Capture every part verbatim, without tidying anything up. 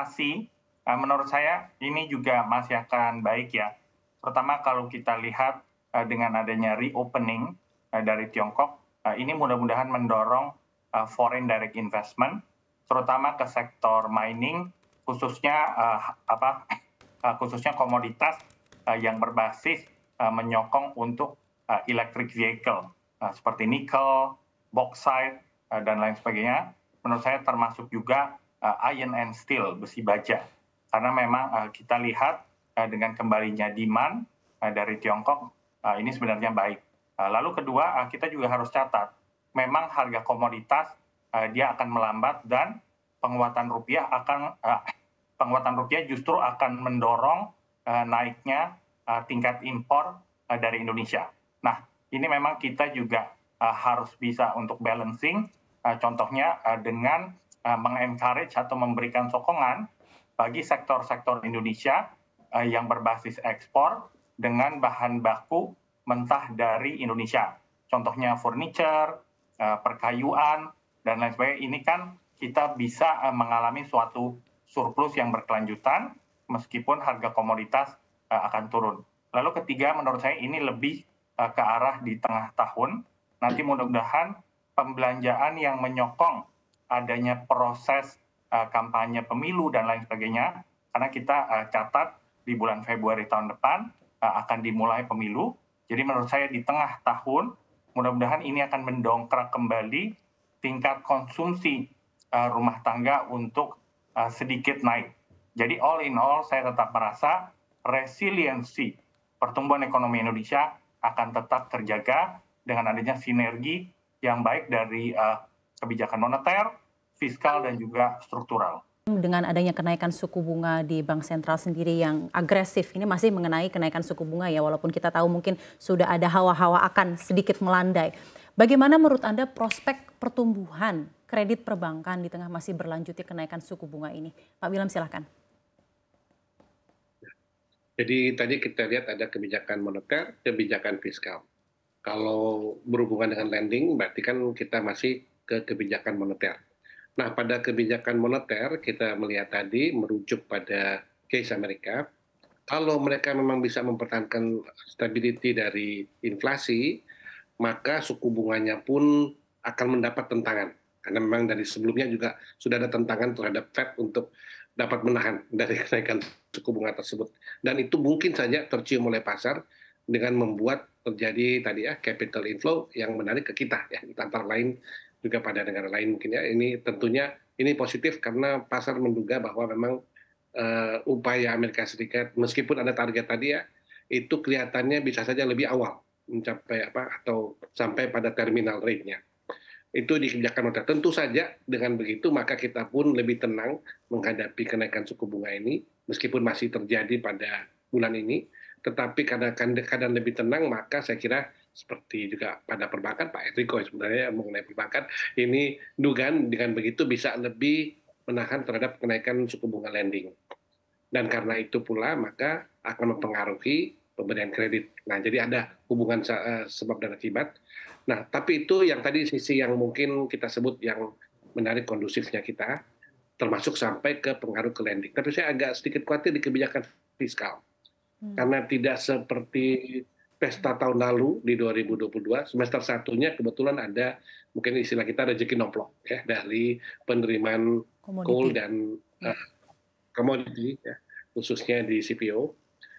inflasi, uh, menurut saya ini juga masih akan baik ya. Terutama kalau kita lihat uh, dengan adanya reopening uh, dari Tiongkok, uh, ini mudah-mudahan mendorong uh, foreign direct investment, terutama ke sektor mining, khususnya uh, apa, uh, khususnya komoditas uh, yang berbasis uh, menyokong untuk uh, electric vehicle, uh, seperti nikel, bauxite, uh, dan lain sebagainya. Menurut saya termasuk juga uh, iron and steel, besi baja. Karena memang uh, kita lihat uh, dengan kembalinya demand uh, dari Tiongkok, uh, ini sebenarnya baik. Uh, lalu kedua, uh, kita juga harus catat, memang harga komoditas uh, dia akan melambat dan penguatan rupiah akan uh, penguatan rupiah justru akan mendorong uh, naiknya uh, tingkat impor uh, dari Indonesia. Nah, ini memang kita juga uh, harus bisa untuk balancing. Uh, contohnya uh, dengan uh, mengencourage atau memberikan sokongan bagi sektor-sektor Indonesia uh, yang berbasis ekspor dengan bahan baku mentah dari Indonesia. Contohnya furniture, uh, perkayuan, dan lain sebagainya. Ini kan kita bisa uh, mengalami suatu surplus yang berkelanjutan meskipun harga komoditas uh, akan turun. Lalu ketiga, menurut saya ini lebih uh, ke arah di tengah tahun. Nanti mudah-mudahan pembelanjaan yang menyokong adanya proses uh, kampanye pemilu dan lain sebagainya, karena kita uh, catat di bulan Februari tahun depan uh, akan dimulai pemilu. Jadi menurut saya di tengah tahun, mudah-mudahan ini akan mendongkrak kembali tingkat konsumsi uh, rumah tangga untuk uh, sedikit naik. Jadi all in all, saya tetap merasa resiliensi pertumbuhan ekonomi Indonesia akan tetap terjaga dengan adanya sinergi yang baik dari uh, kebijakan moneter, fiskal, dan juga struktural. Dengan adanya kenaikan suku bunga di Bank Sentral sendiri yang agresif, ini masih mengenai kenaikan suku bunga ya, walaupun kita tahu mungkin sudah ada hawa-hawa akan sedikit melandai. Bagaimana menurut Anda prospek pertumbuhan kredit perbankan di tengah masih berlanjutnya kenaikan suku bunga ini? Pak Wilam, silahkan. Jadi tadi kita lihat ada kebijakan moneter, kebijakan fiskal. Kalau berhubungan dengan lending, berarti kan kita masih ke kebijakan moneter. Nah, pada kebijakan moneter, kita melihat tadi merujuk pada case Amerika. Kalau mereka memang bisa mempertahankan stability dari inflasi, maka suku bunganya pun akan mendapat tentangan. Karena memang dari sebelumnya juga sudah ada tentangan terhadap Fed untuk dapat menahan dari kenaikan suku bunga tersebut. Dan itu mungkin saja tercium oleh pasar dengan membuat terjadi tadi ya capital inflow yang menarik ke kita ya, antara lain juga pada negara lain mungkin ya. Ini tentunya ini positif karena pasar menduga bahwa memang uh, upaya Amerika Serikat meskipun ada target tadi ya, itu kelihatannya bisa saja lebih awal mencapai apa atau sampai pada terminal rate-nya. Itu di kebijakan moneter. Tentu saja dengan begitu maka kita pun lebih tenang menghadapi kenaikan suku bunga ini meskipun masih terjadi pada bulan ini. Tetapi karena keadaan lebih tenang, maka saya kira seperti juga pada perbankan, Pak Enrico sebenarnya mengenai perbankan, ini dugaan dengan begitu bisa lebih menahan terhadap kenaikan suku bunga lending. Dan karena itu pula, maka akan mempengaruhi pemberian kredit. Nah, jadi ada hubungan sebab dan akibat. Nah, tapi itu yang tadi sisi yang mungkin kita sebut yang menarik kondusifnya kita, termasuk sampai ke pengaruh ke lending. Tapi saya agak sedikit khawatir di kebijakan fiskal. Karena tidak seperti pesta tahun lalu di dua ribu dua puluh dua, semester satunya kebetulan ada mungkin istilah kita rezeki nomplok ya dari penerimaan coal dan uh, komoditi ya, khususnya di C P O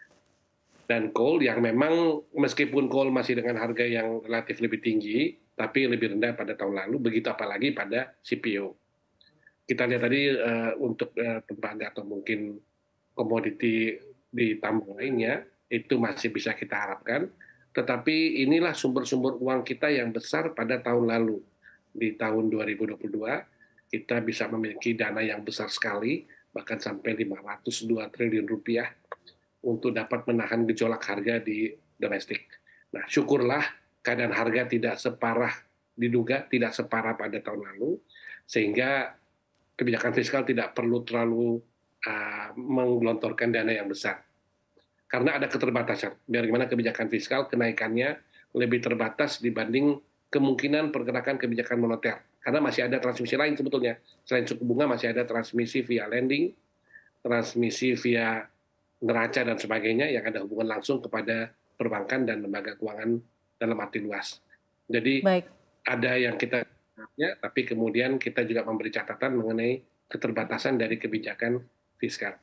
dan coal yang memang meskipun coal masih dengan harga yang relatif lebih tinggi tapi lebih rendah pada tahun lalu, begitu apalagi pada C P O. Kita lihat tadi uh, untuk uh, tembaga atau mungkin komoditi di tambang lainnya, itu masih bisa kita harapkan. Tetapi inilah sumber-sumber uang kita yang besar pada tahun lalu. Di tahun dua ribu dua puluh dua, kita bisa memiliki dana yang besar sekali, bahkan sampai lima ratus dua triliun rupiah, untuk dapat menahan gejolak harga di domestik. Nah, syukurlah keadaan harga tidak separah diduga, tidak separah pada tahun lalu, sehingga kebijakan fiskal tidak perlu terlalu Uh, menggelontorkan dana yang besar. Karena ada keterbatasan. Bagaimana kebijakan fiskal kenaikannya lebih terbatas dibanding kemungkinan pergerakan kebijakan moneter. Karena masih ada transmisi lain sebetulnya. Selain suku bunga masih ada transmisi via lending, transmisi via neraca dan sebagainya yang ada hubungan langsung kepada perbankan dan lembaga keuangan dalam arti luas. Jadi Baik. ada yang kita ya, tapi kemudian kita juga memberi catatan mengenai keterbatasan dari kebijakan fiskal.